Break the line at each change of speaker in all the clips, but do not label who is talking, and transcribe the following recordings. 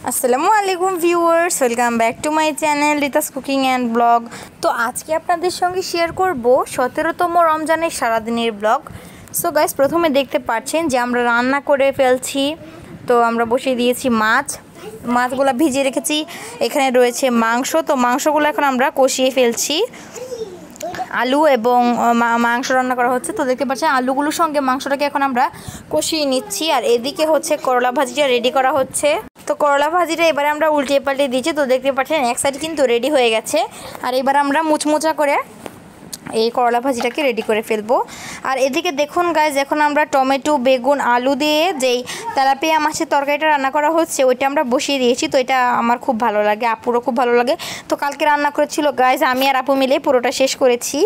আসসালামু আলাইকুম viewers, welcome back to my channel Rita's cooking and blog. তো আজকে আপনাদের সঙ্গে শেয়ার করব 17তম রমজানের সারাদিনের ব্লগ। সো গাইস, প্রথমে দেখতে পাচ্ছেন যে আমরা রান্না করে ফেলছি। তো আমরা বসিয়ে দিয়েছি মাছগুলো ভিজিয়ে রেখেছি। এখানে রয়েছে মাংস, তো মাংসগুলো এখন আমরা কষিয়ে ফেলছি। আলু এবং মাংস রান্না করা হচ্ছে। তো দেখতে পাচ্ছেন আলুগুলোর সঙ্গে মাংসটাকে এখন আমরা কষিয়ে নিচ্ছি। আর এদিকে হচ্ছে করলা ভাজিটা রেডি করা হচ্ছে। তো করলা ভাজিটা এবারে আমরা উল্টে পাল্টে দিচ্ছি। তো দেখতে পাচ্ছেন এক সাইড কিন্তু রেডি হয়ে গেছে। আর এবার আমরা মুচমুচা করে এই করলা ভাজিটাকে রেডি করে ফেলবো। আর এদিকে দেখুন গাইজ, এখন আমরা টমেটো, বেগুন, আলু দিয়ে যেই তেলাপিয়া মাছের তরকারিটা রান্না করা হচ্ছে ওইটা আমরা বসিয়ে দিয়েছি। তো এটা আমার খুব ভালো লাগে, আপুরও খুব ভালো লাগে। তো কালকে রান্না করেছিল গাইজ, আমি আর আপু মিলে পুরোটা শেষ করেছি।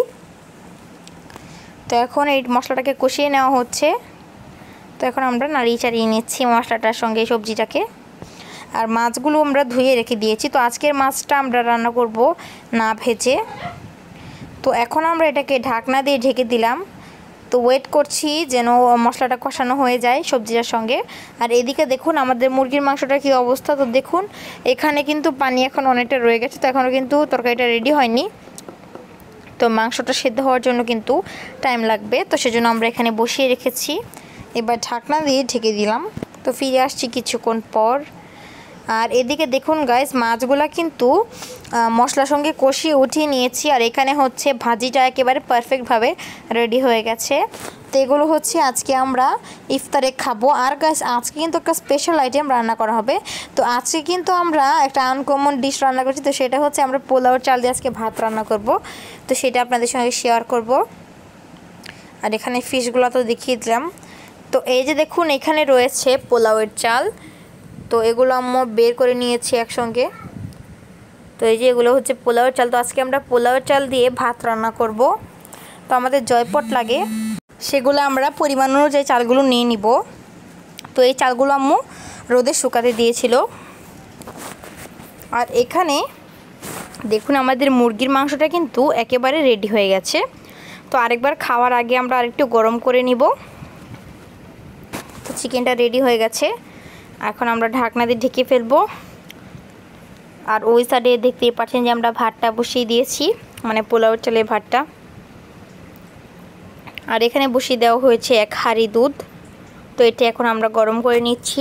তো এখন এই মশলাটাকে কষিয়ে নেওয়া হচ্ছে। তো এখন আমরা নাড়িয়ে চাড়িয়ে নিচ্ছি মশলাটার সঙ্গে সবজিটাকে। আর মাছগুলো আমরা ধুয়ে রেখে দিয়েছি। তো আজকের মাছটা আমরা রান্না করব না ভেজে। তো এখন আমরা এটাকে ঢাকনা দিয়ে ঢেকে দিলাম। তো ওয়েট করছি যেন মশলাটা কষানো হয়ে যায় সবজিটার সঙ্গে। আর এদিকে দেখুন আমাদের মুরগির মাংসটার কী অবস্থা। তো দেখুন এখানে কিন্তু পানি এখন অনেকটা রয়ে গেছে। তো এখনও কিন্তু তরকারিটা রেডি হয়নি। তো মাংসটা সেদ্ধ হওয়ার জন্য কিন্তু টাইম লাগবে। তো সেজন্য আমরা এখানে বসিয়ে রেখেছি। এবার ঢাকনা দিয়ে ঢেকে দিলাম। তো ফিরে আসছি কিছুক্ষণ পর। আর এদিকে দেখুন গাইস, মাছগুলা কিন্তু মশলার সঙ্গে কষিয়ে উঠিয়ে নিয়েছি। আর এখানে হচ্ছে ভাজিটা একেবারে পারফেক্টভাবে রেডি হয়ে গেছে। তো এগুলো হচ্ছে আজকে আমরা ইফতারে খাবো। আর গাইস, আজকে কিন্তু একটা স্পেশাল আইটেম রান্না করা হবে। তো আজকে কিন্তু আমরা একটা আনকমন ডিশ রান্না করছি। তো সেটা হচ্ছে আমরা পোলাওর চাল দিয়ে আজকে ভাত রান্না করব। তো সেটা আপনাদের সঙ্গে শেয়ার করব। আর এখানে ফিশগুলো তো দেখিয়ে দিলাম। তো এই যে দেখুন এখানে রয়েছে পোলাওয়ের চাল। তো এগুলো আম্মু বের করে নিয়েছি একসঙ্গে। তো এই যে এগুলো হচ্ছে পোলাওয়ের চাল। তো আজকে আমরা পোলাওয়ের চাল দিয়ে ভাত রান্না করব। তো আমাদের জয়পট লাগে, সেগুলো আমরা পরিমাণ অনুযায়ী চালগুলো নিয়ে নিব। তো এই চালগুলো আম্মু রোদে শুকাতে দিয়েছিল। আর এখানে দেখুন আমাদের মুরগির মাংসটা কিন্তু একেবারে রেডি হয়ে গেছে। তো আরেকবার খাওয়ার আগে আমরা আরেকটু গরম করে নিব। তো চিকেনটা রেডি হয়ে গেছে। এখন আমরা ঢাকনা দিয়ে ঢেকে ফেলবো। আর ওই সাইডে দেখতেই পাচ্ছেন যে আমরা ভাতটা বসিয়ে দিয়েছি, মানে পোলাওর চালের ভাতটা। আর এখানে বসিয়ে দেওয়া হয়েছে এক হাঁড়ি দুধ। তো এটা এখন আমরা গরম করে নিচ্ছি।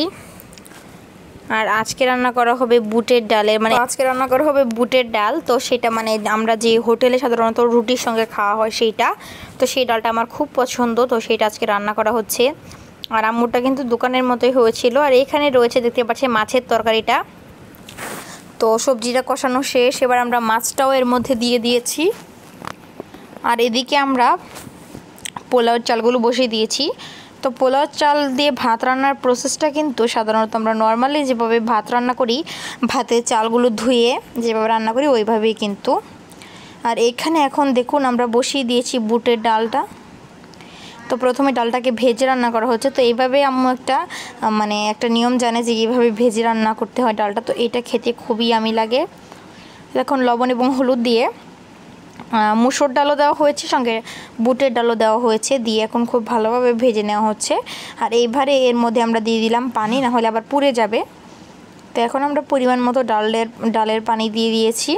আর আজকে রান্না করা হবে বুটের ডালের, মানে আজকে রান্না করা হবে বুটের ডাল। তো সেটা মানে আমরা যে হোটেলে সাধারণত রুটির সঙ্গে খাওয়া হয় সেইটা। তো সেই ডালটা আমার খুব পছন্দ। তো সেটা আজকে রান্না করা হচ্ছে। আর আম্মুরটা কিন্তু দোকানের মতোই হয়েছিল। আর এখানে রয়েছে দেখতে পাচ্ছেন মাছের তরকারিটা। তো সবজিটা কষানো শেষ, এবার আমরা মাছটাও এর মধ্যে দিয়ে দিয়েছি। আর এদিকে আমরা পোলাওর চালগুলো বসিয়ে দিয়েছি। তো পোলাওর চাল দিয়ে ভাত রান্নার প্রসেসটা কিন্তু সাধারণত আমরা নর্মালি যেভাবে ভাত রান্না করি, ভাতের চালগুলো ধুয়ে যেভাবে রান্না করি ওইভাবেই কিন্তু। আর এখানে এখন দেখুন আমরা বসিয়ে দিয়েছি বুটের ডালটা। তো প্রথমে ডালটাকে ভেজে রান্না করা হচ্ছে। তো এইভাবে আম্মু একটা নিয়ম জানে যে এইভাবে ভেজে রান্না করতে হয় ডালটা। তো এটা খেতে খুবই ইয়ামি লাগে। এখন লবণ এবং হলুদ দিয়ে মুসুর ডালও দেওয়া হয়েছে, সঙ্গে বুটের ডালও দেওয়া হয়েছে, দিয়ে এখন খুব ভালোভাবে ভেজে নেওয়া হচ্ছে। আর এইবারে এর মধ্যে আমরা দিয়ে দিলাম পানি, না হলে আবার পুড়ে যাবে। তো এখন আমরা পরিমাণ মতো ডালের পানি দিয়ে দিয়েছি।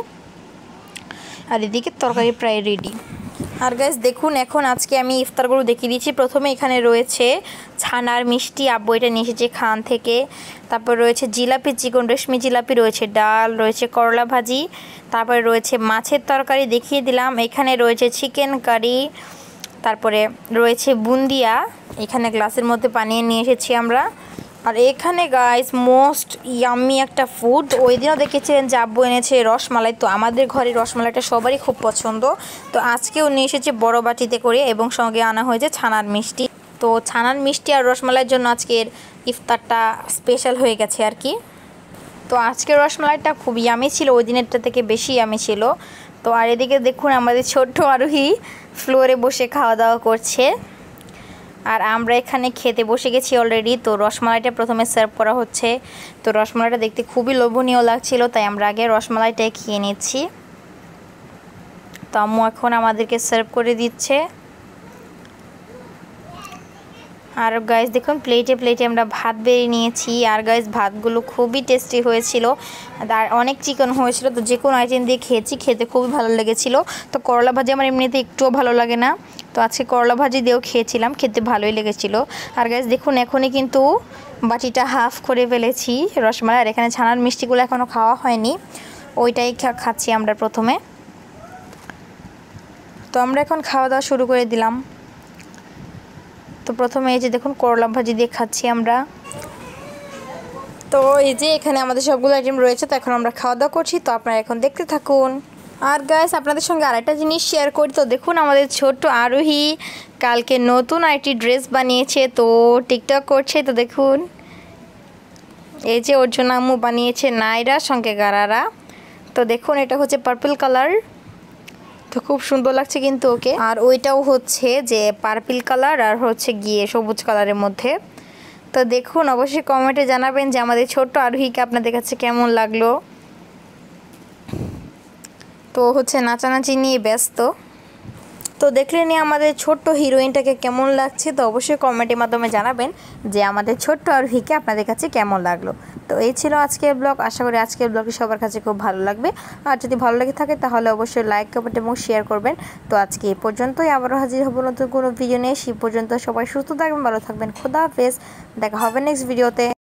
আর এদিকে তরকারি প্রায় রেডি। আর গাইস দেখুন এখন আজকে আমি ইফতারগুলো দেখিয়ে দিচ্ছি। প্রথমে এখানে রয়েছে ছানার মিষ্টি, আব্বু এটা নিয়ে এসেছে খান থেকে। তারপর রয়েছে জিলাপি, চিকন রেশমি জিলাপি, রয়েছে ডাল, রয়েছে করলা ভাজি, তারপরে রয়েছে মাছের তরকারি দেখিয়ে দিলাম। এখানে রয়েছে চিকেন কারি, তারপরে রয়েছে বুন্দিয়া, এখানে গ্লাসের মধ্যে বানিয়ে নিয়ে এসেছি আমরা। আর এখানে গাইস মোস্ট ইয়াম্মি একটা ফুড, ওই দিনও দেখেছিলেন যে আব্বু এনেছে রসমালাই। তো আমাদের ঘরে রসমালাইটা সবারই খুব পছন্দ। তো আজকেও নিয়ে এসেছে বড় বাটিতে করে, এবং সঙ্গে আনা হয়েছে ছানার মিষ্টি। তো ছানার মিষ্টি আর রসমালাইয়ের জন্য আজকের ইফতারটা স্পেশাল হয়ে গেছে আর কি। তো আজকের রসমালাইটা খুব ইয়ামি ছিল, ওই দিনেরটা থেকে বেশি ইয়ামি ছিল। তো আর এদিকে দেখুন আমাদের ছোট্ট আরোহী ফ্লোরে বসে খাওয়া দাওয়া করছে। আর আমরা এখানে খেতে বসে গেছি অলরেডি। তো রসমালাইটা প্রথমে সার্ভ করা হচ্ছে। তো রসমালাইটা দেখতে খুবই লোভনীয় লাগছিল, তাই আমরা আগে রসমালাইটাই খেয়ে নিচ্ছি। তো আম্মু এখন আমাদেরকে সার্ভ করে দিচ্ছে। আর গাইস দেখুন প্লেটে প্লেটে আমরা ভাত বেড়ে নিয়েছি। আর গাইস ভাতগুলো খুবই টেস্টি হয়েছিল, আর অনেক চিকেন হয়েছিল। তো যে কোনো আইটেম দিয়ে খেয়েছি, খেতে খুবই ভালো লেগেছিল। তো করলা ভাজি আমার এমনিতে একটুও ভালো লাগে না, তো আজকে করলা ভাজি দিয়েও খেয়েছিলাম, খেতে ভালোই লেগেছিল। আর গাইস দেখুন এখনই কিন্তু বাটিটা হাফ করে ফেলেছি রসমালাই। আর এখানে ছানার মিষ্টিগুলো এখনও খাওয়া হয়নি, ওইটাই খাচ্ছি আমরা প্রথমে। তো আমরা এখন খাওয়া দাওয়া শুরু করে দিলাম। তো প্রথমে এই যে দেখুন করলা ভাজি দিয়ে খাচ্ছি আমরা। তো এই যে এখানে আমাদের সবগুলো আইটেম রয়েছে, তো এখন আমরা খাওয়া দাওয়া করছি। তো আপনারা এখন দেখতে থাকুন। আর গাইস আপনাদের সঙ্গে আরেকটা জিনিস শেয়ার করি। তো দেখুন আমাদের ছোট্ট আরোহী কালকে নতুন আরেকটি ড্রেস বানিয়েছে, তো টিকটক করছে। তো দেখুন এই যে ওর জন্য আম্মু বানিয়েছে নাইরা সঙ্গে গারারা। তো দেখুন এটা হচ্ছে পার্পল কালার, তো খুব সুন্দর লাগছে কিন্তু ওকে। আর ওইটাও হচ্ছে যে পার্পল কালার আর হচ্ছে গিয়ে সবুজ কালারের মধ্যে। তো দেখুন অবশ্যই কমেন্টে জানাবেন যে আমাদের ছোট্ট আরোহীকে আপনাদের কাছে কেমন লাগলো। তো হচ্ছে নাচানাচি নিয়ে ব্যস্ত। তো দেখলেনি আমাদের ছোট্ট হিরোইনটাকে কেমন লাগছে। তো অবশ্যই কমেন্টের মাধ্যমে জানাবেন যে আমাদের ছোট্ট আরোহীকে আপনাদের কাছে কেমন লাগলো। তো এই ছিল আজকের ব্লগ। আশা করি আজকের ব্লগটি সবার কাছে খুব ভালো লাগবে। আর যদি ভালো লেগে থাকে তাহলে অবশ্যই লাইক, কমেন্ট এবং শেয়ার করবেন। তো আজকে এই পর্যন্তই, আবারও হাজির হব নতুন কোনো ভিডিও নিয়ে। সেই পর্যন্ত সবাই সুস্থ থাকবেন, ভালো থাকবেন। খোদা হাফেজ, দেখা হবে নেক্সট ভিডিওতে।